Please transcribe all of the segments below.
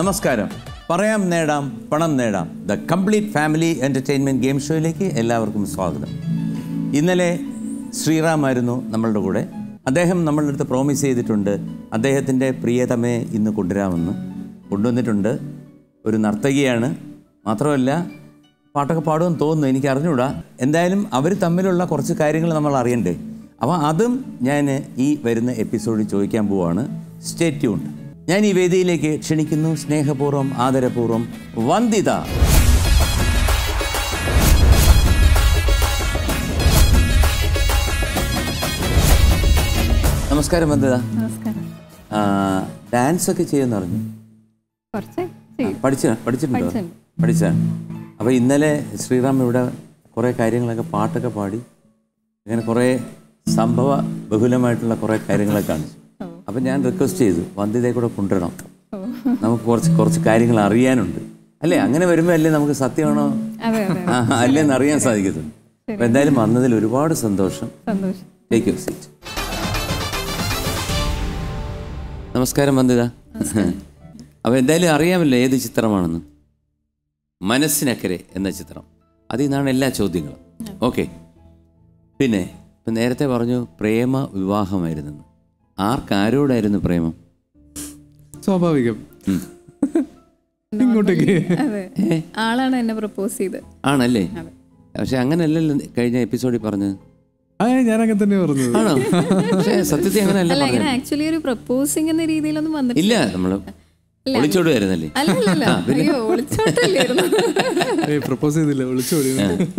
നമസ്കാരം. പറയാം നേടാം പണം നേടാം the complete family entertainment game ഷോയിലേക്ക് എല്ലാവർക്കും സ്വാഗതം. ഇന്നലെ ശ്രീറാമായിരുന്നു നമ്മളുടെ കൂടെ. അദ്ദേഹം നമ്മളുടെ അടുത്ത് പ്രോമിസ് ചെയ്തിട്ടുണ്ട് അദ്ദേഹത്തിൻ്റെ പ്രിയതമയെ ഇന്ന് കൊണ്ടുവന്നിട്ടുണ്ട്. ഒരു നർത്തകിയാണ്, മാത്രമല്ല പാട്ടൊക്കെ പാടുമെന്ന് തോന്നുന്നു, എനിക്ക് അറിഞ്ഞുകൂടാ. എന്തായാലും അവർ തമ്മിലുള്ള കുറച്ച് കാര്യങ്ങൾ നമ്മൾ അറിയണ്ടേ. അപ്പോൾ അതും ഞാൻ ഈ വരുന്ന എപ്പിസോഡിൽ ചോദിക്കാൻ പോവുകയാണ്. Stay tuned. ഞാൻ ഈ വേദിയിലേക്ക് ക്ഷണിക്കുന്നു സ്നേഹപൂർവ്വം ആദരപൂർവ്വം വന്ദിത. നമസ്കാരം വന്ദിത. ഡാൻസ് ഒക്കെ ചെയ്യുമെന്ന് അറിഞ്ഞു. പഠിച്ചാണ്. അപ്പോൾ ഇന്നലെ ശ്രീറാം ഇവിടെ കുറേ കാര്യങ്ങളൊക്കെ പാട്ടൊക്കെ പാടി, അങ്ങനെ കുറേ സംഭവ ബഹുലമായിട്ടുള്ള കുറേ കാര്യങ്ങളൊക്കെ കാണിച്ചു. അപ്പം ഞാൻ റിക്വസ്റ്റ് ചെയ്തു വന്ദിതയെ കൂടെ കൊണ്ടുവരണം, നമുക്ക് കുറച്ച് കാര്യങ്ങൾ അറിയാനുണ്ട്. അല്ലേ, അങ്ങനെ വരുമ്പോൾ അല്ലേ നമുക്ക് സത്യമാണോ അല്ലേന്ന് അറിയാൻ സാധിക്കത്തുള്ളൂ. അപ്പം എന്തായാലും വന്നതിൽ ഒരുപാട് സന്തോഷം. Take your seat. നമസ്കാരം വന്ദിത. അപ്പോൾ എന്തായാലും അറിയാമല്ലോ ഏത് ചിത്രമാണെന്ന്. മനസ്സിനക്കരെ എന്ന ചിത്രം. അതിൽ നിന്നാണ് എല്ലാ ചോദ്യങ്ങളും. ഓക്കെ. പിന്നെ ഇപ്പം നേരത്തെ പറഞ്ഞു പ്രേമ വിവാഹമായിരുന്നെന്ന്. ആരോടായിരുന്നു പ്രേമം? സ്വാഭാവികം. ആളാണ് എന്നെ പ്രപ്പോസ് ചെയ്തത്. ആണല്ലേ? പക്ഷെ അങ്ങനെയല്ലല്ലോ കഴിഞ്ഞ എപ്പിസോഡിൽ പറഞ്ഞത്. ഞാൻ അങ്ങനെ തന്നെ പറഞ്ഞു. ആണോ? പക്ഷേ സത്യത്തിൽ അങ്ങനെയല്ല. ആക്ച്വലി ഒരു പ്രപ്പോസിംഗ് എന്ന രീതിയിലൊന്നും വന്നിട്ടില്ല. ഇല്ല, നമ്മള് ഒളിച്ചോടുവായിരുന്നല്ലേ? പ്രപ്പോസ് ചെയ്തില്ല, ഒളിച്ചോടി.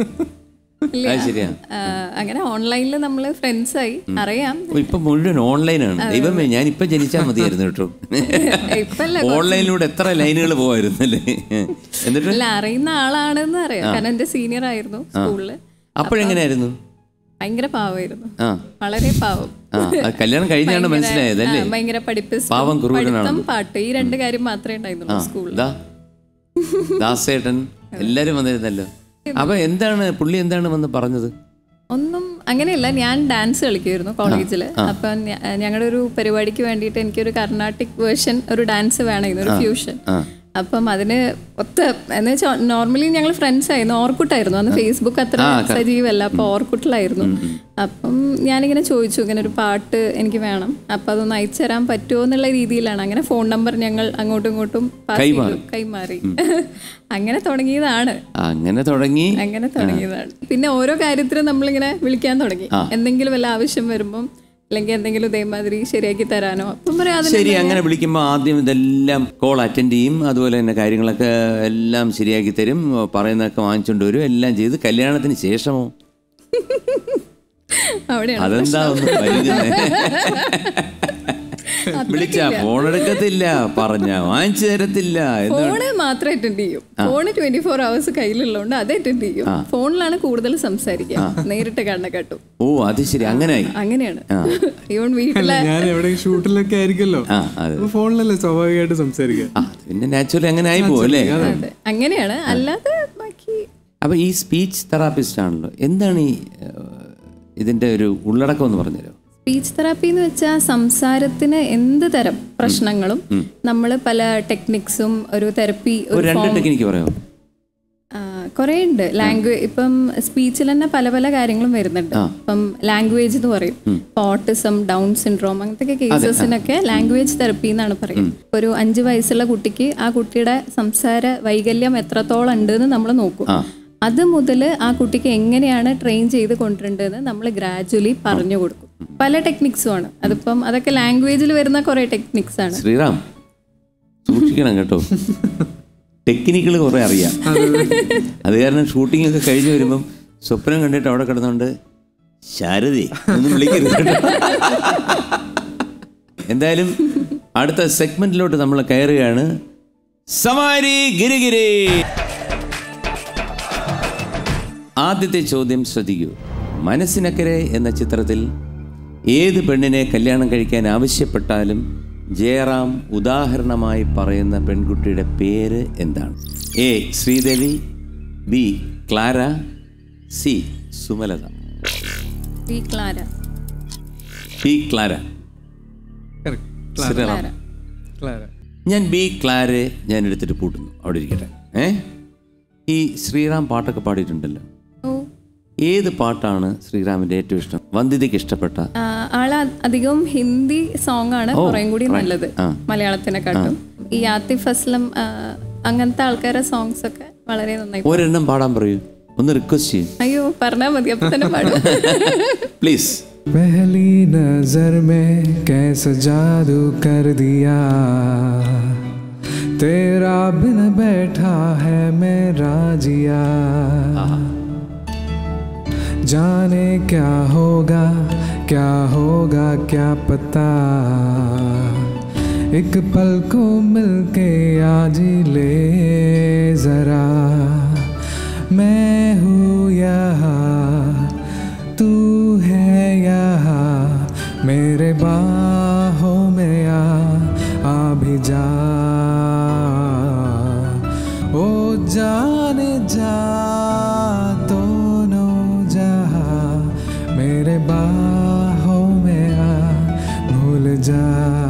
അങ്ങനെ ഓൺലൈനിൽ നമ്മള് ഫ്രണ്ട്സ് ആയി. അറിയാം ഇപ്പൊ മുഴുവൻ ഓൺലൈനാണ്. ദൈവമേ, ഞാൻ ഇപ്പൊ ജനിച്ചാൽ മതിയായിരുന്നു കേട്ടോ. ഓൺലൈനിലൂടെ എത്ര ലൈനുകൾ പോവായിരുന്നല്ലേ. എന്നിട്ട് അറിയുന്ന ആളാണെന്ന് അറിയാം, കാരണം എന്റെ സീനിയർ ആയിരുന്നു സ്കൂളില്. അപ്പോഴെങ്ങനെയായിരുന്നു? ഭയങ്കര പാവമായിരുന്നു, വളരെ പാവം. കല്യാണം കഴിഞ്ഞാണ് മനസ്സിലായതല്ലേ? ഭയങ്കര പഠിത്തം പാട്ട്, ഈ രണ്ട് കാര്യം മാത്രമേ ഉണ്ടായിരുന്നുള്ളൂ സ്കൂളിൽ. ദാസേട്ടൻ എല്ലാരും വന്നിരുന്നല്ലോ. അപ്പൊ പുള്ളി എന്താണ് വന്ന് പറഞ്ഞത്? ഒന്നും അങ്ങനെയല്ല. ഞാൻ ഡാൻസ് കളിക്കുമായിരുന്നു കോളേജില്. അപ്പൊ ഞങ്ങളുടെ ഒരു പരിപാടിക്ക് വേണ്ടിയിട്ട് എനിക്കൊരു കർണാട്ടിക് വേർഷൻ ഒരു ഡാൻസ് വേണമായിരുന്നു, ഒരു ഫ്യൂഷൻ. അപ്പം അതിന് എന്ന് വെച്ചാൽ നോർമലി ഞങ്ങൾ ഫ്രണ്ട്സ് ആയിരുന്നു. ഓർക്കുട്ടായിരുന്നു അന്ന്, ഫേസ്ബുക്ക് അത്ര സജീവല്ല. അപ്പോൾ ഓർക്കുട്ടിലായിരുന്നു. അപ്പം ഞാനിങ്ങനെ ചോദിച്ചു, ഇങ്ങനെ ഒരു പാട്ട് എനിക്ക് വേണം, അപ്പം അതൊന്ന് അയച്ചു തരാൻ പറ്റുമോ എന്നുള്ള രീതിയിലാണ്. അങ്ങനെ ഫോൺ നമ്പർ ഞങ്ങൾ അങ്ങോട്ടും ഇങ്ങോട്ടും കൈമാറി. അങ്ങനെ തുടങ്ങിയതാണ്. പിന്നെ ഓരോ കാര്യത്തിനും നമ്മളിങ്ങനെ വിളിക്കാൻ തുടങ്ങി. എന്തെങ്കിലും വല്ല ആവശ്യം വരുമ്പം, അല്ലെങ്കിൽ എന്തെങ്കിലും ഇതേമാതിരി ശരിയാക്കി തരാനോ. ശരി, അങ്ങനെ വിളിക്കുമ്പോൾ ആദ്യം ഇതെല്ലാം കോൾ അറ്റൻഡ് ചെയ്യും, അതുപോലെ തന്നെ കാര്യങ്ങളൊക്കെ എല്ലാം ശരിയാക്കി തരും, പറയുന്നതൊക്കെ വാങ്ങിച്ചുകൊണ്ട് വരും, എല്ലാം ചെയ്ത് കല്യാണത്തിന് ശേഷമോ? അതെന്താ ഒന്ന് വിളിച്ചാ ഫോണെടുക്കത്തില്ല, പറഞ്ഞ വാങ്ങിച്ചു തരത്തില്ല. ഫോണ് മാത്രം അറ്റൻഡ് ചെയ്യും. ഫോണ് 24 hours കയ്യിലുള്ളതുകൊണ്ട് അത് അറ്റൻഡ് ചെയ്യും. ഫോണിലാണ് കൂടുതൽ സംസാരിക്കുക, നേരിട്ട് കണ്ണക്കെട്ടും. ഓ, അത് ശരി, അങ്ങനെയാണ്. ഈവൻ വീട്ടിലെ ഞാൻ എവിടെ ഷൂട്ടിലൊക്കെ ആയിരിക്കല്ലോ, ഫോണിലല്ലേ സ്വാഭാവികമായിട്ട് സംസാരിക്കുക. പിന്നെ നാച്ചുറലി അങ്ങനെ ആയി പോകും അല്ലേ? അങ്ങനെയാണ്, അല്ലാതെ ബാക്കി. അപ്പൊ ഈ സ്പീച്ച് തെറാപ്പിസ്റ്റ് ആണല്ലോ, എന്താണ് ഇതിന്റെ ഒരു ഉള്ളടക്കം എന്ന് പറഞ്ഞുതരോ? സ്പീച്ച് തെറാപ്പി എന്ന് വെച്ചാൽ സംസാരത്തിന് എന്ത് തരം പ്രശ്നങ്ങളും നമ്മൾ പല ടെക്നിക്സും ഒരു തെറപ്പി കുറേ ഉണ്ട്. ലാംഗ്വേജ് ഇപ്പം സ്പീച്ചിൽ തന്നെ പല പല കാര്യങ്ങളും വരുന്നുണ്ട്. ഇപ്പം ലാംഗ്വേജ് എന്ന് പറയും, ഓട്ടിസം, ഡൗൺ സിൻഡ്രോം, അങ്ങനത്തെ കേസസിനൊക്കെ ലാംഗ്വേജ് തെറപ്പി എന്നാണ് പറയും. ഒരു 5 വയസ്സുള്ള കുട്ടിക്ക് ആ കുട്ടിയുടെ സംസാര വൈകല്യം എത്രത്തോളം ഉണ്ട് എന്ന് നമ്മൾ നോക്കും. അത് മുതൽ ആ കുട്ടിക്ക് എങ്ങനെയാണ് ട്രെയിൻ ചെയ്ത് കൊണ്ടുവരേണ്ടതെന്ന് നമ്മൾ ഗ്രാജുവലി പറഞ്ഞു കൊടുക്കും. പല ടെക്നിക്സും ആണ്. അതിപ്പം അതൊക്കെ ലാംഗ്വേജിൽ വരുന്ന കുറെ ടെക്നിക്സ് ആണ്. ശ്രീറാം, സൂക്ഷിക്കണം കേട്ടോ, ടെക്നിക്കുകൾ കുറെ അറിയാം. അത് കാരണം ഷൂട്ടിംഗ് ഒക്കെ കഴിഞ്ഞ് വരുമ്പം സ്വപ്നം കണ്ടിട്ട് അവിടെ കിടന്നുകൊണ്ട് ശാരദി ഒന്നും വിളിക്കരുത്. എന്തായാലും അടുത്ത സെഗ്മെന്റിലോട്ട് നമ്മൾ കയറുകയാണ്. സവാരി ഗിരിഗിരി. ആദ്യത്തെ ചോദ്യം ശ്രദ്ധിക്കൂ. മനസ്സിനക്കരെ എന്ന ചിത്രത്തിൽ ഏത് പെണ്ണിനെ കല്യാണം കഴിക്കാൻ ആവശ്യപ്പെട്ടാലും ജയറാം ഉദാഹരണമായി പറയുന്ന പെൺകുട്ടിയുടെ പേര് എന്താണ്? A Sridevi, B Clara, C Sumalatha. B Clara. ഞാൻ ബി ക്ലാരെ ഞാൻ എടുത്തിട്ട് പൂട്ടുന്നു, അവിടെ ഇരിക്കട്ടെ. ഈ ശ്രീറാം പാട്ടൊക്കെ പാടിയിട്ടുണ്ടല്ലോ, ഏത് പാട്ടാണ് ശ്രീറാമിന്റെ ഏറ്റവും ഇഷ്ടം, വന്ദിതയ്ക്ക് ഇഷ്ടപ്പെട്ട? ആള് അധികവും ഹിന്ദി സോങ് ആണ് കുറേം കൂടി നല്ലത് മലയാളത്തിനെക്കാട്ടും. ഈ ആതിഫ് അസ്ലം അങ്ങനത്തെ ആൾക്കാരുടെ സോങ്സ് ഒക്കെ വളരെ നന്നായി. ഒരെണ്ണം പാടാൻ പറയൂ, ഒന്ന് റിക്വസ്റ്റ് ചെയ്യും. അയ്യോ പറഞ്ഞാൽ മതി, അപ്പൊ തന്നെ പാടും. പ്ലീസ്. पहली नजर में कैसा जादू कर दिया, तेरा बिन बैठा है मेरा जिया, जाने क्या होगा क्या पता, एक पल को मिलके आज ले जरा, मैं हूँ यहाँ तू है यहाँ, मेरे बाहों में आ भी जा, ओ जाने जा दोनों जहाँ, मेरे बाहों में आ भूल जा,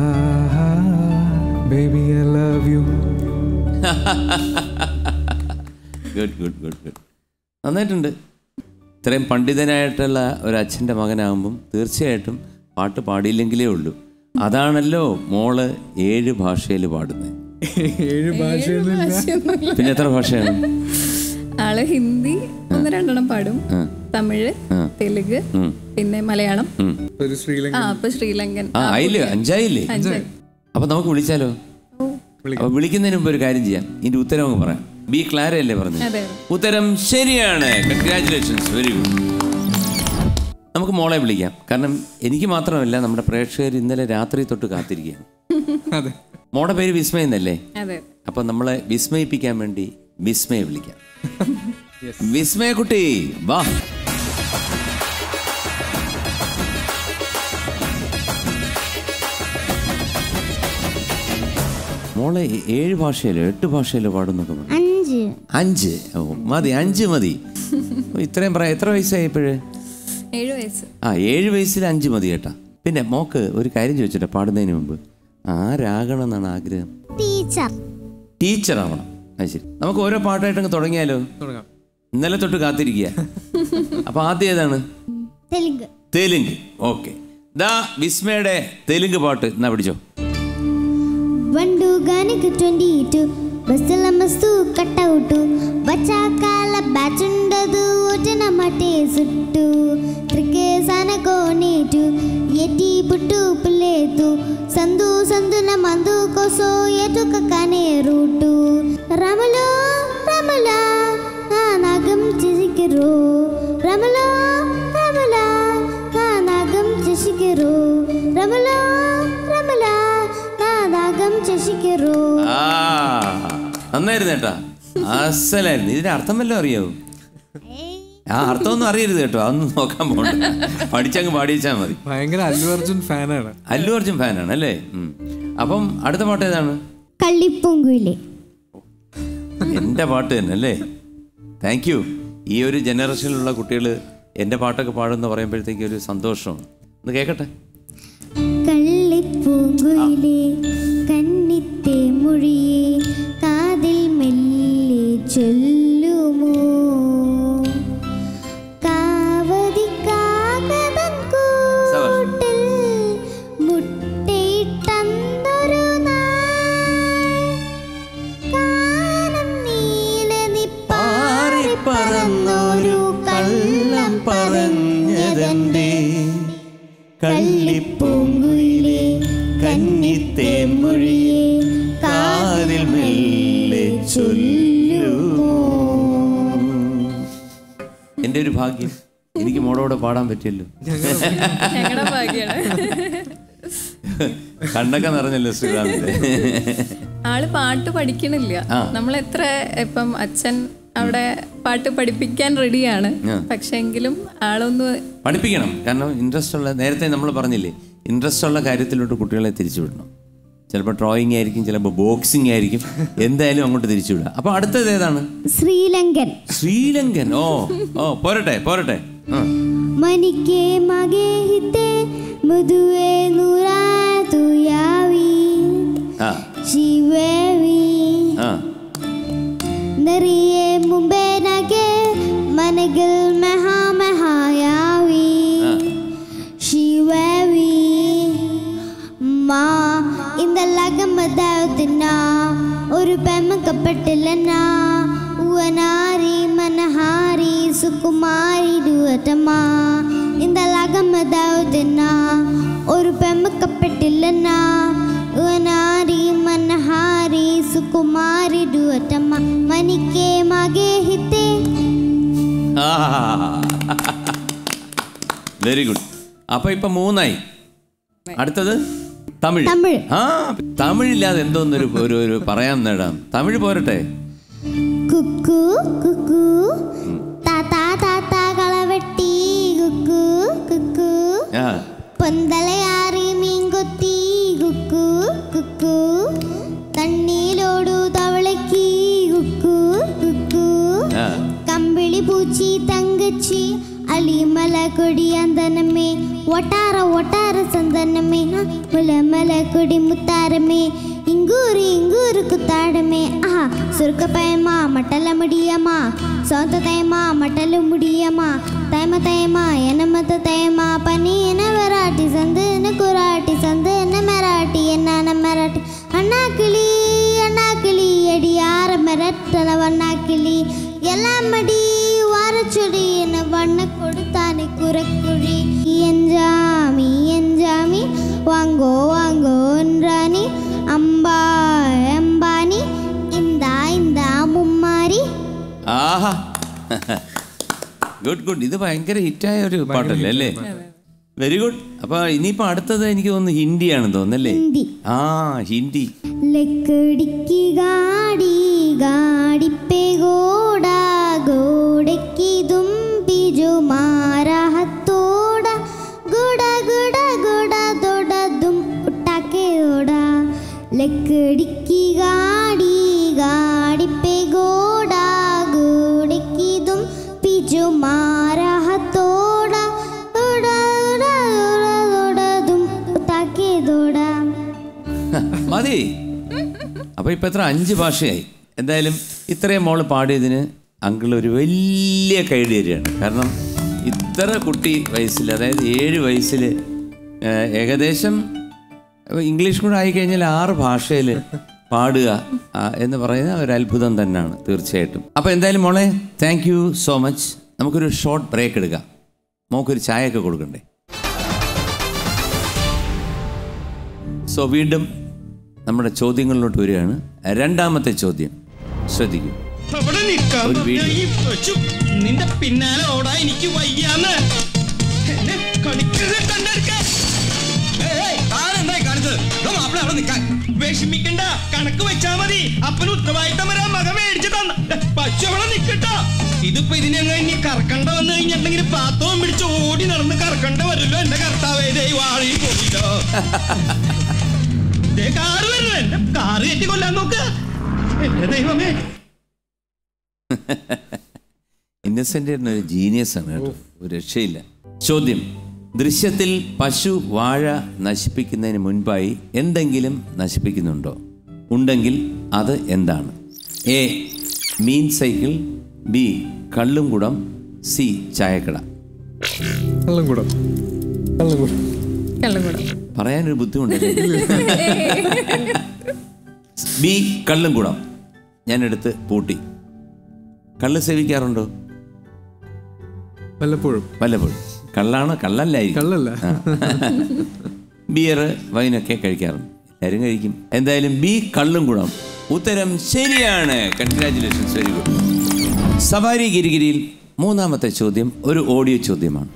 baby I love you. Good good good good, നന്നായിട്ടുണ്ട്. ഇത്രയും പണ്ഡിതനായിട്ടുള്ള ഒരു അച്ഛൻ്റെ മകനാകുമ്പം തീർച്ചയായിട്ടും പാട്ട് പാടിയില്ലെങ്കിലേ ഉള്ളൂ. അതാണല്ലോ മോള് 7 ഭാഷയിൽ പാടുന്നത്. 7 ഭാഷയൊന്നുമില്ല, പിന്നെ എത്ര ഭാഷയാണ്? ആള് ഹിന്ദി 1-2 പാടും, തമിഴ്, തെലുങ്ക്, പിന്നെ മലയാളം, അപ്പൊ ശ്രീലങ്കൻ. ആയില്ലേ, 5 ആയില്ലേ? അപ്പൊ നമുക്ക് വിളിച്ചാലോ? അപ്പൊ വിളിക്കുന്നതിന് മുമ്പ് ഒരു കാര്യം ചെയ്യാം, ഇതിന്റെ ഉത്തരം അങ്ങ് പറയാം. ബി ക്ലാര അല്ലേ പറഞ്ഞത്? ഉത്തരം ശരിയാണ്. Congratulations, very good. നമുക്ക് മോളെ വിളിക്കാം, കാരണം എനിക്ക് മാത്രമല്ല നമ്മുടെ പ്രേക്ഷകർ ഇന്നലെ രാത്രി തൊട്ട് കാത്തിരിക്കുകയാണ്. മോളുടെ പേര് വിസ്മയ എന്നല്ലേ? അപ്പൊ നമ്മളെ വിസ്മയിപ്പിക്കാൻ വേണ്ടി വിസ്മയെ വിളിക്കാം. വിസ്മയ കുട്ടി വാ. മോളെ 7 ഭാഷയിലോ 8 ഭാഷയിലോ പാടുന്നൊക്കെ? 5. ഓ മതി, 5 മതി. ഇത്രയും പറയാം. എത്ര വയസ്സായി ഇപ്പോഴേ? 7 വയസ്സ്. 7 വയസ്സിൽ 5 മതി കേട്ടാ. പിന്നെ മോക്ക് ഒരു കാര്യം ചോദിച്ചിട്ട്, പാടുന്നതിന് മുമ്പ് ആരാകണം എന്നാണ് ആഗ്രഹം? ടീച്ചർ ആവണം. അത് ശരി, നമുക്ക് ഓരോ പാട്ടായിട്ടങ്ങ് തുടങ്ങിയാലോ? ഇന്നലെ തൊട്ട് കാത്തിരിക്കുക. അപ്പൊ ആദ്യം ഏതാണ്? തെലുങ്ക്. ഓക്കെ, ദാ വിസ്മയുടെ തെലുങ്ക് പാട്ട് എന്നാ പിടിച്ചോ. వండు గానికి 22 బస్సుల మస్తు కట్టవుటు బచాకాల బ్యాచ్ ఉండదు ఒటన మటే సుట్టు త్రికేసాన కోనేటు ఎటి పుట్టు పులేతు సందు సందున మందు కోసో ఎటుక కనే రూటు రమలో రమలా ఆ నాగం చిసికిరో రమలో రమలా ఆ నాగం చిసికిరో రమలో రమలా നന്നായിരുന്നു കേട്ടാ, അസലായിരുന്നു. ഇതിന്റെ അർത്ഥം വല്ലതും അറിയാവോ? ആ അർത്ഥമൊന്നും അറിയരുത് കേട്ടോ, അതൊന്നും നോക്കാൻ പോകണ്ട, പഠിച്ചങ്ങ് പാടിച്ചാൽ മതി. ഭയങ്കര അല്ലു അർജുൻ ഫാനാണ്. അല്ലു അർജുൻ ഫാനാണ് അല്ലേ? അപ്പം അടുത്ത പാട്ട് ഏതാണ്? കള്ളിപ്പൂങ്കുയിലെ. എൻ്റെ പാട്ട് തന്നെ അല്ലേ? Thank you. ഈ ഒരു ജനറേഷനിലുള്ള കുട്ടികൾ എൻ്റെ പാട്ടൊക്കെ പാടുമെന്ന് പറയുമ്പോഴത്തേക്ക് ഒരു സന്തോഷമാണ്. ഒന്ന് കേൾക്കട്ടെ. കള്ളിപ്പൂങ്കുയിലെ കന്നിത്തെ മൊഴിയെ കാതിൽ മെല്ലെ ചൊല്ലുമോ കാവതി കാകതൻ കൂട്ടിൽ മുട്ടയിട്ടന്നൊരു നാൾ കാനം നീലനി പാറി പറന്നൊരു കള്ളം പറഞ്ഞതെന്തേ കള്ളിപ്പൂങ്കുയിലെ കന്നിത്തെ മൊഴിയെ കാതിൽ മെല്ലെ ചൊല്ലുമോ. എൻ്റെ ഒരു ഭാഗ്യം, എനിക്ക് മോളോടെ പാടാൻ പറ്റിയല്ലോ. ഞങ്ങളുടെ ഭാഗ്യാണ്. കണ്ണൊക്കെ നിറഞ്ഞല്ലോ ശ്രീറാമിന്റെ. ആള് പാട്ട് പഠിക്കണില്ല. നമ്മൾ എത്ര ഇപ്പം അച്ഛൻ അവിടെ പാട്ട് പഠിപ്പിക്കാൻ റെഡിയാണ്, പക്ഷെ എങ്കിലും ആളൊന്ന് പഠിപ്പിക്കണം. കാരണം ഇൻട്രസ്റ്റ് ഉള്ള, നേരത്തെ നമ്മൾ പറഞ്ഞില്ലേ, ഇൻട്രസ്റ്റ് ഉള്ള കാര്യത്തിലോട്ട് കുട്ടികളെ തിരിച്ചു വിടണം. ചിലപ്പോൾ ഡ്രോയിങ് ആയിരിക്കും, ചിലപ്പോൾ ബോക്സിംഗ് ആയിരിക്കും, എന്തായാലും അങ്ങോട്ട് തിരിച്ചു വിടുക. അപ്പൊ അടുത്തത് ഏതാണ്? ശ്രീലങ്കൻ. ഓ പോരട്ടെ പോരട്ടെ. മനിക്കേ മഗേ ഹിതേ മധുവേ നൂരാ തുയാവി ಶಿವೇವಿ ആ ನರಿಯೇ ಮುಂಬೆ ನಗೆ ಮನಗಿಲ್ ಮೆಹಾ ಮೆಹಾಯಾವಿ ಶಿವೇವಿ മാ ഇന്നലകമതാവുന്ന ഒരു പെമ്മക്കപ്പെട്ടില്ലന ഉവനാരി മനഹാരി സുകുമാരി ദുവതമ ഇന്നലകമതാവുന്ന ഒരു പെമ്മക്കപ്പെട്ടില്ലന ഉവനാരി മനഹാരി സുകുമാരി ദുവതമ മനിക്കേ മകേ ഹിത്തേ. Very good. അപ്പൊ ഇപ്പൊ 3 ആയി. അടുത്തത് തമിഴ്. ആ തമിഴില്ലാതെ എന്തോന്നൊരു ഒരു പറയാൻ നേടാം. തമിഴ് പോരട്ടെ. കുക്കു കുക്കു താത്താ താത്താ കളവെട്ടി കുക്കു കുക്കു പൊന്തലയാറി മീൻകൊത്തി കുക്കു കുക്കു തണ്ണീലോടു തവളക്കി കുക്കു കുക്കു കമ്പിളി പൂച്ചി തങ്കച്ചി അലിമല കൊടി അന്തനമേ ഒട്ടാര ഒട്ടാര സന്തനമേ മുലമല കൊടി മുത്താരമേ ഇങ്കൂറ് ഇങ്കൂറ് കുത്താടമേ ആഹാ സുർക്ക പയമാ മട്ടല മുടിയമാ സോന്ത തേമാ മട്ടല മുടിയമാ തേമ തേമാ എനമത്ത തേമാ പനി എന വെറാട്ടി സന്ത് എന കുറാട്ടി സന്ത് എന മെറാട്ടി എന്നാന മെറാട്ടി അണ്ണാക്കിളി അടിയാറ മെരട്ടല വണ്ണാക്കിളി എല്ലാം മടി വാരച്ചൊടി എന്ന വണ്ണ കൊടുത്താനെ കുരക്കുഴി എൻജാമി എൻജാമി വാങ്ങോ വാങ്ങോ എൻറാനി അമ്പാ എമ്പാനി ഇന്താ ഇന്താ മുമ്മാരി. ആഹാ ഗുഡ് ഗുഡ്. ഇത് ഭയങ്കര ഹിറ്റായ ഒരു പാട്ടല്ലേ അല്ലേ? Very good. അപ്പൊ ഇനിയിപ്പോ അടുത്തത് എനിക്ക് തോന്നുന്നു ഹിന്ദിയാണെന്ന് തോന്നുന്നല്ലേ? ആ ഹിന്ദി. ലക്കടിക്ക് ഗാഡി ഗാഡി പേ ഗോഡാ ഗോഡയ്ക്ക് തുമ്പി ജോ മാരാ ഹത്തോടാ ഗോഡാ ഗോഡാ ഗോഡാ ദോഡാ ദും ഉട്ടാക്കെ ഓടാ. ലക്കടിക്ക് ഗാഡി ഗാഡി പേ ഗോഡാ ഗോഡയ്ക്ക് തുമ്പി ജോ മാരാ ഹത്തോടാ ഗോഡാ ഗോഡാ ദോഡാ ദും ഉട്ടാക്കെ ദോഡാ. മതി. അപ്പൊ ഇപ്പൊ എത്ര 5 ഭാഷയായി. എന്തായാലും ഇത്രയും മോള് പാടിയതിന് അങ്കിൾ ഒരു വലിയ കൈഡി തരികയാണ്. കാരണം ഇത്ര കുട്ടി വയസ്സിൽ, അതായത് 7 വയസ്സിൽ ഏകദേശം ഇംഗ്ലീഷ് കൂടെ ആയിക്കഴിഞ്ഞാൽ 6 ഭാഷയിൽ പാടുക എന്ന് പറയുന്ന ഒരു അത്ഭുതം തന്നെയാണ് തീർച്ചയായിട്ടും. അപ്പോൾ എന്തായാലും മോളെ താങ്ക് യു സോ മച്ച്. നമുക്കൊരു ഷോർട്ട് ബ്രേക്ക് എടുക്കാം. മോക്കൊരു ചായയൊക്കെ കൊടുക്കണ്ടേ? സോ വീണ്ടും നമ്മുടെ ചോദ്യങ്ങളിലോട്ട് വരികയാണ്. രണ്ടാമത്തെ ചോദ്യം ശ്രദ്ധിക്കൂ. നിന്റെ പിന്നാലെ ഓടാ എനിക്ക് വയ്യാന്ന് വിഷമിക്കണ്ട, കണക്ക് വെച്ചാ മതി. അപ്പന് ഉത്തരവാദിത്തം വരാൻ മകൻ മേടിച്ചു തന്ന പച്ചവള നിക്കട്ടോ. ഇതിപ്പോ ഇതിനെങ്ങ ഇനി കറക്കണ്ട വന്നു കഴിഞ്ഞിട്ടുണ്ടെങ്കിൽ പാത്രവും പിടിച്ച് ഓടി നടന്ന് കറക്കണ്ട വരല്ലോ. എന്റെ കർത്താവേ വാളി പോയിട്ടോ. കാറ് വരല്ലോ, എന്റെ കാറ് കെട്ടി കൊല്ലാൻ നോക്ക്. എന്റെ ദൈവമേ. ഇന്നസെന്റ് ഒരു ജീനിയസ് ആണ് കേട്ടോ, ഒരു രക്ഷയില്ല. ചോദ്യം: ദൃശ്യത്തിൽ പശു വാഴ നശിപ്പിക്കുന്നതിന് മുൻപായി എന്തെങ്കിലും നശിപ്പിക്കുന്നുണ്ടോ? ഉണ്ടെങ്കിൽ അത് എന്താണ്? എ മീൻ സൈക്കിൾ, ബി കള്ളുംകുടം, സി ചായക്കട. പറയാനൊരു ബുദ്ധിമുട്ടല്ലേ? ബി കള്ളുംകുടം. ഞാനെടുത്ത് പൂട്ടി. കള്ള് സേവിക്കാറുണ്ടോ? വല്ലപ്പോഴും. കള്ളാണ്? കള്ളല്ലായിരിക്കും. കള്ളല്ല. ബിയർ വൈനൊക്കെ കഴിക്കാറുണ്ട്. എല്ലാവരും കഴിക്കും. എന്തായാലും ബി കള്ളുംകുടം ഉത്തരം ശരിയാണ്. Congratulations, very good. സവാരി ഗിരിഗിരിയിൽ മൂന്നാമത്തെ ചോദ്യം ഒരു ഓഡിയോ ചോദ്യമാണ്.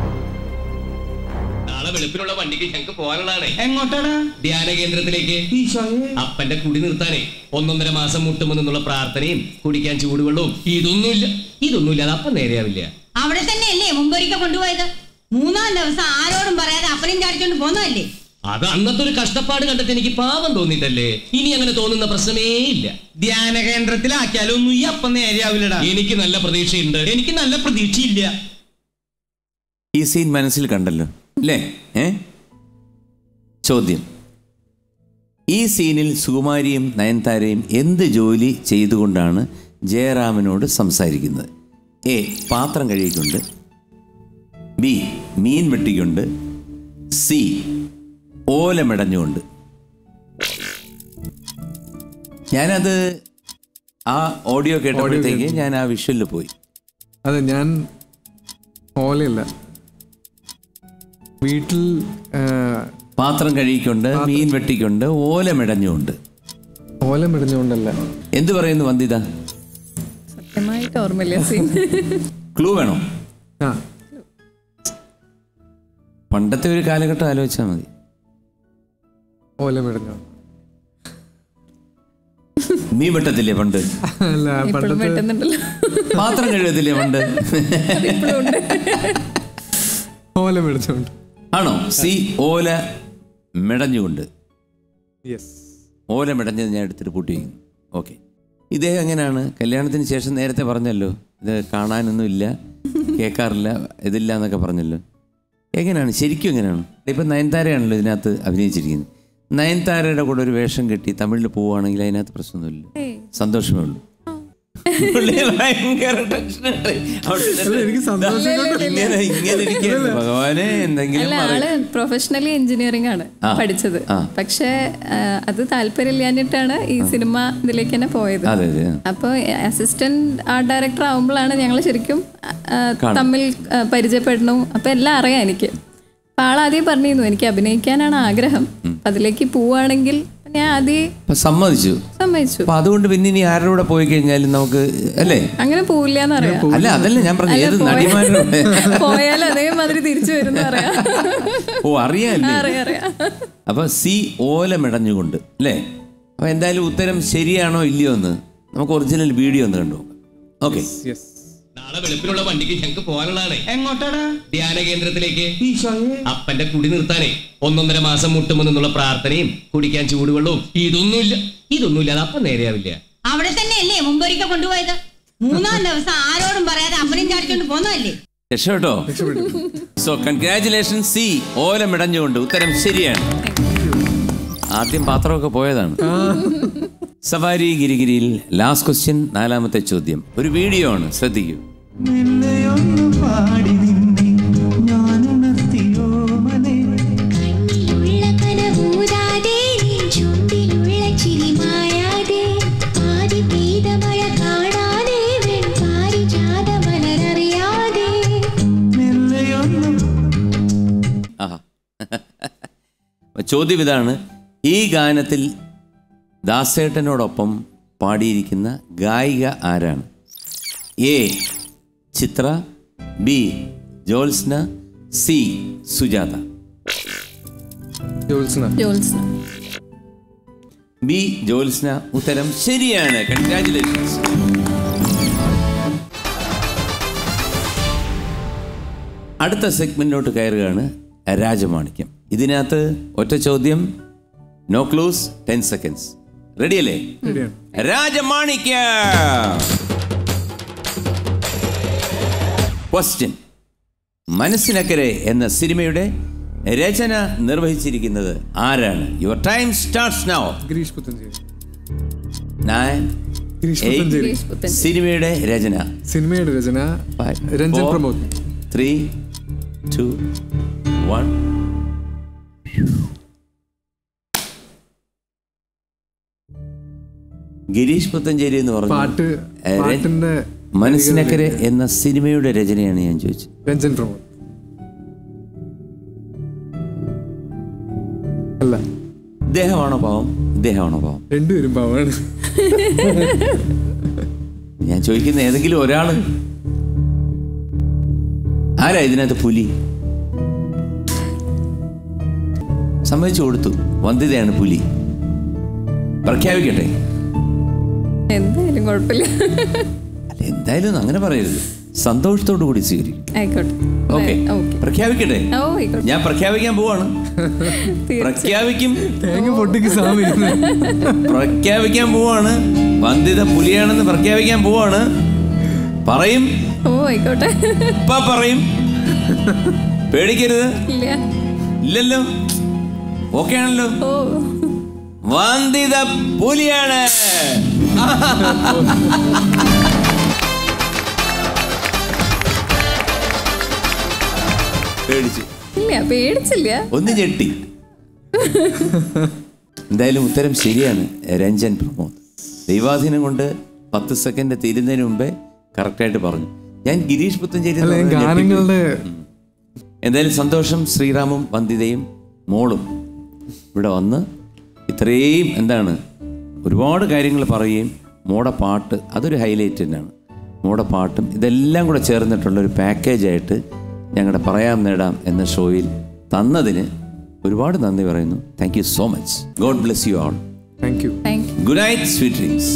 നാളെ വെളുപ്പിനുള്ള വണ്ടിക്ക് ഞങ്ങൾക്ക് പോകാനുള്ളതാണ്. എങ്ങോട്ടാണ്? ധ്യാന കേന്ദ്രത്തിലേക്ക്. അപ്പന്റെ കുടി നിർത്താനേ 1.5 മാസം മുട്ടുമ്പോ നിന്നുള്ള പ്രാർത്ഥനയും കുടിക്കാൻ ചൂടുവെള്ളവും ഇതൊന്നുമില്ല. അത് അപ്പം നേരെയാവില്ല. അവിടെ തന്നെയല്ലേ മുമ്പൊരിക്കൽ കൊണ്ടുപോയത്? 3-ാം ദിവസം ആരോടും പറയാതെ അപ്പനെയും ചാടിച്ചോണ്ട് പോന്നതല്ലേ? അത് അന്നത്തെ ഒരു കഷ്ടപ്പാട് കണ്ടിട്ട് എനിക്ക് പാപം തോന്നിട്ടല്ലേ. ഇനി അങ്ങനെ തോന്നുന്ന പ്രശ്നമേ ഇല്ല. ധ്യാന കേന്ദ്രത്തിലാക്കിയാലോ ഒന്നും ഈ അപ്പം നേരെയാവില്ലടാ. എനിക്ക് നല്ല പ്രതീക്ഷയുണ്ട്. എനിക്ക് നല്ല പ്രതീക്ഷയില്ല. ഈ സീൻ മനസ്സിൽ കണ്ടല്ലോ അല്ലേ? ചോദ്യം: ഈ സീനിൽ സുകുമാരിയും നയൻതാരയും എന്ത് ജോലി ചെയ്തുകൊണ്ടാണ് ജയറാമിനോട് സംസാരിക്കുന്നത്? എ. പാത്രം കഴുകിക്കൊണ്ട്, ബി. മീൻ വെട്ടിക്കൊണ്ട്, സി. ഓലമിടഞ്ഞുകൊണ്ട്. ഞാനത് ആ ഓഡിയോ കേട്ടപ്പോഴത്തേക്ക് ഞാൻ ആ വിഷ്വലിൽ പോയി. അതെ, ഞാൻ ഓലയല്ല, വീട്ടിൽ പാത്രം കഴുകിക്കൊണ്ട്, മീൻ വെട്ടിക്കൊണ്ട്, ഓലമിടഞ്ഞുകൊണ്ട്. ഓലമിടഞ്ഞുകൊണ്ടല്ല. എന്ത് പറയുന്നു വന്ദിത? സത്യമായിട്ട് ഓർമ്മയില്ല സീൻ. ക്ലൂ വേണോ? ആ, പണ്ടത്തെ ഒരു കാലഘട്ടം ആലോചിച്ചാൽ മതി. ഓലമിടഞ്ഞു. മീൻ വെട്ടത്തില്ലേ പണ്ട്? അല്ല, ഇപ്പോഴും പണ്ടത്തെ വെട്ടുന്നുണ്ടല്ലോ. പാത്രം കഴുകത്തില്ലേ പണ്ട്? ഓലമിടഞ്ഞുകൊണ്ട്. ആണോ? സി. ഓല മെടഞ്ഞുകൊണ്ട്. യെസ്. ഓല മെടഞ്ഞത് ഞാൻ എടുത്തിട്ട് പൂട്ടി വയ്ക്കുന്നു. ഓക്കെ. ഇദ്ദേഹം എങ്ങനെയാണ് കല്യാണത്തിന് ശേഷം? നേരത്തെ പറഞ്ഞല്ലോ ഇത് കാണാനൊന്നും ഇല്ല, കേൾക്കാറില്ല, ഇതില്ല എന്നൊക്കെ പറഞ്ഞല്ലോ. എങ്ങനെയാണ് ശരിക്കും? എങ്ങനെയാണ്? ഇപ്പം നയൻതാരയാണല്ലോ ഇതിനകത്ത് അഭിനയിച്ചിരിക്കുന്നത്. നയൻതാരയുടെ കൂടെ ഒരു വേഷം കെട്ടി തമിഴിൽ പോവുകയാണെങ്കിൽ അതിനകത്ത് പ്രശ്നമൊന്നുമില്ല, സന്തോഷമേ ഉള്ളൂ. എനിക്ക് സന്തോഷം. ഭഗവാനെ എന്തെങ്കിലും അല്ല, ആള് പ്രൊഫഷണലി എഞ്ചിനീയറിംഗ് ആണ് പഠിച്ചത്. പക്ഷെ അത് താല്പര്യമില്ലാഞ്ഞിട്ടാണ് ഈ സിനിമ ഇതിലേക്ക് തന്നെ പോയത്. അപ്പൊ അസിസ്റ്റന്റ് ആർട്ട് ഡയറക്ടർ ആവുമ്പോഴാണ് ഞങ്ങൾ ശരിക്കും തമ്മിൽ പരിചയപ്പെടണം. അപ്പൊ എല്ലാം അറിയാം എനിക്ക്. അപ്പൊ ആളാദ്യം പറഞ്ഞിരുന്നു എനിക്ക് അഭിനയിക്കാനാണ് ആഗ്രഹം, അതിലേക്ക് പോവാണെങ്കിൽ ഞാൻ ആദ്യം സമ്മതിച്ചു. അപ്പൊ അതുകൊണ്ട് പിന്നെ ഇനി ആരുടെ കൂടെ പോയി കഴിഞ്ഞാലും നമുക്ക് അല്ലേ അങ്ങനെ പോവില്ലാന്ന് അറിയാം. അല്ല, അതല്ല ഞാൻ പറഞ്ഞു, ഏത് നടിമാരുടെ പോയാലും അതേമാതിരി തിരിച്ചു വരും അറിയാം. ഓ, അറിയാല്ലേ? അറിയാം. അപ്പൊ സി. ഓല മെടഞ്ഞുകൊണ്ട് അല്ലേ? അപ്പൊ എന്തായാലും ഉത്തരം ശരിയാണോ ഇല്ലയോ എന്ന് നമുക്ക് ഒറിജിനൽ വീഡിയോ ഒന്ന് കണ്ടു. ഓക്കെ. നാളെ വെളുപ്പിനുള്ള വണ്ടിക്ക് ഞങ്ങൾക്ക് പോകാനുള്ളതാണ്. എങ്ങോട്ടാടാ? ധ്യാന കേന്ദ്രത്തിലേക്ക്. ഈശോയെ, അപ്പന്റെ കുടി നിർത്താനേ 1.5 മാസം മുട്ടുമെന്നുള്ള പ്രാർത്ഥനയും കുടിക്കാൻ ചൂടുവെള്ളവും ഇതൊന്നുമില്ല. അത് അപ്പം നേരെയാവില്ല. അവിടെ തന്നെയല്ലേ മുമ്പൊരിക്കൽ കൊണ്ടുപോയത്? 3-ാം ദിവസം ആരോടും പറയാതെ അപ്പനെയും ചാടിച്ചോണ്ട് പോന്നതല്ലേ? രക്ഷപ്പെട്ടോ? So congratulation. സി. ഓല മെടഞ്ഞുകൊണ്ട് ഉത്തരം ശരിയാണ്. ആദ്യം പാത്രമൊക്കെ പോയതാണ്. സവാരി ഗിരിഗിരിയിൽ ലാസ്റ്റ് ക്വസ്റ്റ്യൻ, 4ാമത്തെ ചോദ്യം. ഒരു വീഡിയോ ആണ്, ശ്രദ്ധിക്കൂ. ചോദ്യം ഇതാണ്: ഈ ഗാനത്തിൽ ദാസേട്ടനോടൊപ്പം പാടിയിരിക്കുന്ന ഗായിക ആരാണ്? A. Chithra, B. Jyotsna, C. Sujatha. Jyotsna. B. Jyotsna. ഉത്തരം ശരിയാണ്. കൺഗ്രാറ്റുലേഷൻസ്. അടുത്ത സെഗ്മെന്റിലോട്ട് കയറുകയാണ് രാജമാണിക്യം. ഇതിനകത്ത് ഒറ്റ ചോദ്യം, നോ ക്ലൂസ്, 10 seconds. റെഡിയല്ലേ? രാജമാണിക്യം. ക്വസ്റ്റ്യൻ: മനസ്സിനക്കരെ എന്ന സിനിമയുടെ രചന നിർവഹിച്ചിരിക്കുന്നത് ആരാണ്? Your time starts now. Girish Puthenchery. 9, 8. സിനിമയുടെ രചന രഞ്ജൻ പ്രമോദ്. 3, 2, 1. ഗിരീഷ് പുത്തഞ്ചേരി എന്ന് പറഞ്ഞു. മനസ്സിനക്കരെ എന്ന സിനിമയുടെ രചനയാണ് ഞാൻ ചോദിച്ചത്. രഞ്ജൻ പ്രമോദ്. അല്ല, ഇദ്ദേഹമാണോ പാവം? ഇദ്ദേഹമാണോ പാവം? രണ്ടുപേരും പാവമാണ്. ഞാൻ ചോദിക്കുന്ന ഏതെങ്കിലും ഒരാള്. ആരാ ഇതിനകത്ത് പുലി? സമ്മതിച്ചു കൊടുത്തു, വന്ദിതയാണ് പുലി. പ്രഖ്യാപിക്കട്ടെ? എന്തായാലും കുഴപ്പമില്ല. അല്ല, എന്തായാലും അങ്ങനെ പറയരുത്, സന്തോഷത്തോടു കൂടി സ്വീകരിക്കും. ആയിക്കോട്ടെ. ഓക്കെ, പ്രഖ്യാപിക്കട്ടെ? ഞാൻ പ്രഖ്യാപിക്കാൻ പോവാണ്. പ്രഖ്യാപിക്കും. പ്രഖ്യാപിക്കാൻ പോവാണ്. വന്ദിത പുലിയാണെന്ന് പ്രഖ്യാപിക്കാൻ പോവാണ്. പറയും. ഓ ആയിക്കോട്ടെ. ഇപ്പ പറയും, പേടിക്കരുത്. ഇല്ലല്ലോ. ഓക്കെ ആണല്ലോ. വന്ദിത പുലിയാണ്. പേടിച്ചു? ഇല്ല, പേടിച്ചില്ല. ഒന്ന് ഞെട്ടി. എന്തായാലും ഉത്തരം ശരിയാണ്. രഞ്ജൻ പ്രമോദ് ദൈവാധീനം കൊണ്ട് 10 സെക്കൻഡ് തീരുന്നതിന് മുമ്പേ കറക്റ്റായിട്ട് പറഞ്ഞു. ഞാൻ ഗിരീഷ് പുത്തഞ്ചേരി. എന്തായാലും സന്തോഷം. ശ്രീറാമും വന്ദിതയും മോളും ഇവിടെ വന്ന് ഇത്രയും ഒരുപാട് കാര്യങ്ങൾ പറയുകയും മോടെ പാട്ട് അതൊരു ഹൈലൈറ്റ് തന്നെയാണ്. മോടെ പാട്ടും ഇതെല്ലാം കൂടെ ചേർന്നിട്ടുള്ളൊരു പാക്കേജായിട്ട് ഞങ്ങളുടെ പറയാം നേടാം എന്ന ഷോയിൽ തന്നതിന് ഒരുപാട് നന്ദി പറയുന്നു. Thank you so much. God bless you all. Thank you. Good night, sweet dreams.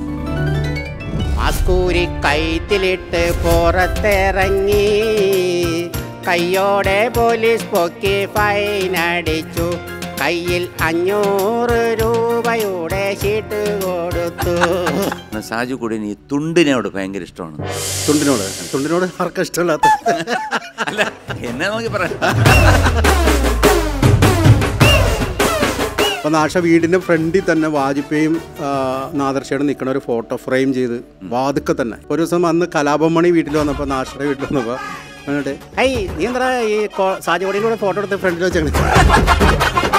മാസ്കൂരി കൈത്തിലിട്ട് പുറത്തിറങ്ങി, കയ്യോടെ പോലീസ് പൊക്കി ഫൈനടിച്ചു. കയ്യിൽ 500 രൂപയുടെ ഷീട്ട് കൊടുത്തു. സാജു കൂടി ഈ തുണ്ടിനോട് ഭയങ്കര ഇഷ്ടമാണ്. തുണ്ടിനോട് ആർക്കും ഇഷ്ടമില്ലാത്ത അല്ല, എന്നെ നോക്കി പറയാം. അപ്പം നാഷ വീടിൻ്റെ ഫ്രണ്ടിൽ തന്നെ വാജ്പേയും നാദർഷയോടും നിൽക്കണ ഒരു ഫോട്ടോ ഫ്രെയിം ചെയ്ത് വാതുക്കെ തന്നെ. ഒരു ദിവസം അന്ന് കലാപമണി വീട്ടിൽ വന്നപ്പോൾ, നാഷയുടെ വീട്ടിൽ വന്നപ്പോൾ എന്നിട്ട് നീ എന്താ ഈ സാജുവടിയിലൂടെ ഫോട്ടോ എടുത്ത് ഫ്രണ്ടിൽ വെച്ചാണ്